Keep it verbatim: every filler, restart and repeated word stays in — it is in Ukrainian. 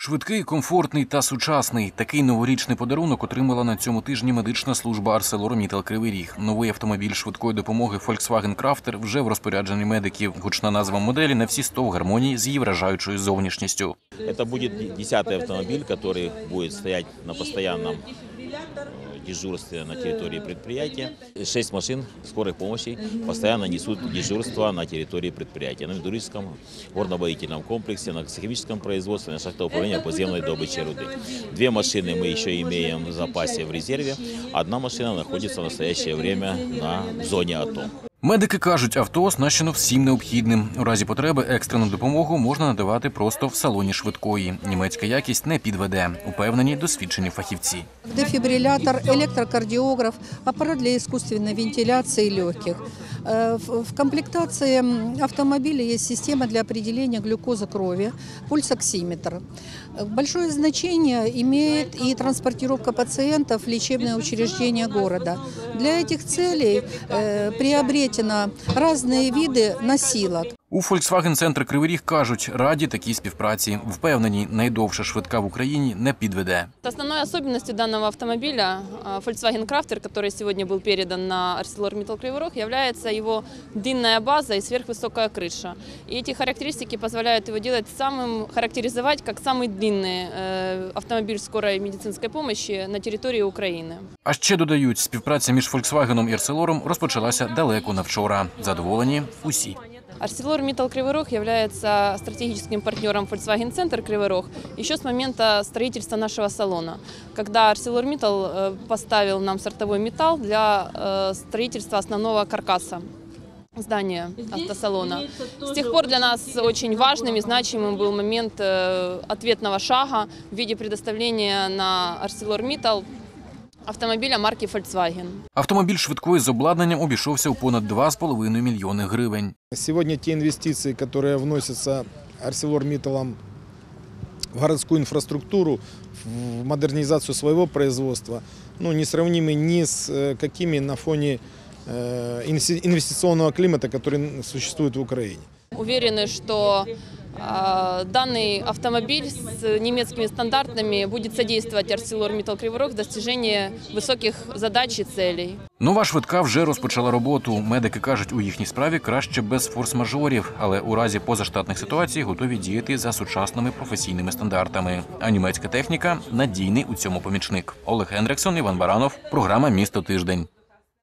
Швидкий, комфортний та сучасний – такий новорічний подарунок отримала на цьому тижні медична служба ArcelorMittal Кривий Ріг. Новий автомобіль швидкої допомоги Volkswagen Crafter вже в розпорядженні медиків. Гучна назва моделі на всі сто в гармонії з її вражаючою зовнішністю. Це буде десятий автомобіль, який буде стояти на постійному дежурстве на территории предприятия. Шесть машин скорой помощи постоянно несут дежурство на территории предприятия. На металлургическом, горно-обогатительном комплексе, на химическом производстве, на шахтовом управлении подземной добычи руды. Две машины мы еще имеем в запасе в резерве. Одна машина находится в настоящее время на зоне АТО. Медики кажуть, авто оснащено всім необхідним. У разі потреби екстрену допомогу можна надавати просто в салоні швидкої. Німецька якість не підведе, упевнені досвідчені фахівці. Дефібрилятор, електрокардіограф, апарат для искусственной вентиляции легких. В комплектации автомобиля есть система для определения глюкозы крови, пульсоксиметр. Большое значение имеет и транспортировка пациентов в лечебные учреждения города. Для этих целей приобретено разные виды носилок. У Volkswagen-центр Кривий Ріг кажуть, раді такій співпраці. Впевнені, найдовша швидка в Україні не підведе. Основной особенностью данного автомобиля Volkswagen Crafter, который сегодня был передан на ArcelorMittal Кривий Рог, является его длинная база и сверхвысокая крыша. И эти характеристики позволяют его делать самым, характеризовать как самый длинный автомобиль скорой медицинской помощи на территории Украины. А ще додають, співпраця між Volkswagen і Arcelorом розпочалася далеко на вчора. Задоволені усі. ArcelorMittal Кривий Рог является стратегическим партнером Volkswagen-центр Кривий Рог еще с момента строительства нашего салона, когда ArcelorMittal поставил нам сортовой металл для строительства основного каркаса здания автосалона. С тех пор для нас очень важным и значимым был момент ответного шага в виде предоставления на ArcelorMittal автомобіля марки Volkswagen. Автомобіль швидкої з обладнанням обійшовся у понад два з половиною мільйони гривень. Сьогодні ті інвестиції, які вносяться ArcelorMittal в городскую инфраструктуру, в модернизацию своего производства, ну, несравнимы ни с какими на фоне инвестиционного климата, который существует в Украине. Уверены, что данный автомобиль с немецкими стандартами будет содействовать ArcelorMittal Кривий Рог в достижении высоких задач и целей. Нова швидка вже розпочала роботу. Медики кажуть, у їхній справі краще без форс-мажорів, але у разі позаштатних ситуацій готові діяти за сучасними професійними стандартами. А німецька техніка – надійний у цьому помічник. Олег Генриксон, Іван Баранов. Програма «Місто Тиждень».